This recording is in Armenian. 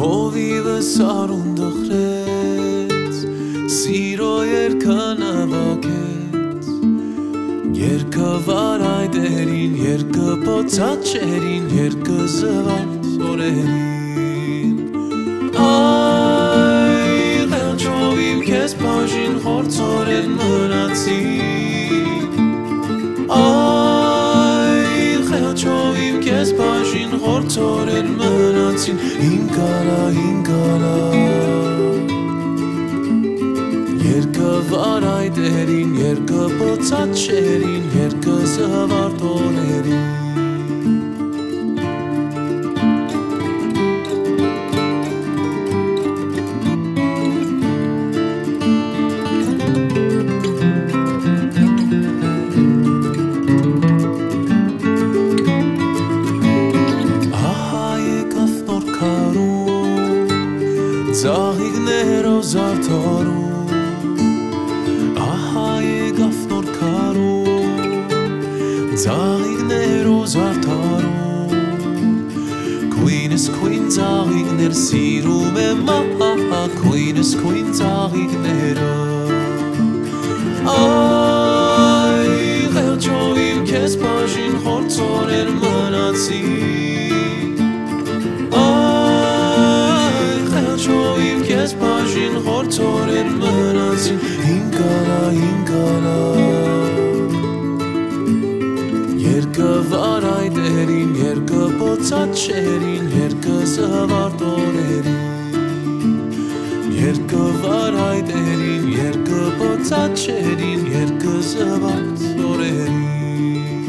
Հովիվս արուն դխրեց Սիրո երկը նվագեց Երկը վարայդերին Երկը պոցաչերին Երկը զվարդ օրերին Այ ղեղջովիվ կեզ բաժին խորցորեն մնացին Այ ղեղջովիվ կեզ բաժին խորցորեն մնացին Hinkala, Hinkala Երկը վարայդերին, երկը պոցաչերին, երկը զվարդ օրերին Զաղիգներով զարդարում Ահա եկավ նոր քարում Զաղիգներով զարդարում Քույնս քույն զաղիգներ սիրում եմ ահա Քույնս քույն զաղիգները Այ ղեղջովիվ կեզ բաժին խորցորեր մնացին Ղեղջովիվ կեզ բաժին խորցորեր մնացին Hinkala, Hinkala Երկը վարայդերին, երկը պոցաչերին, երկը զվարդ օրերին Երկը վարայդերին, երկը պոցաչերին, երկը զվարդ օրերին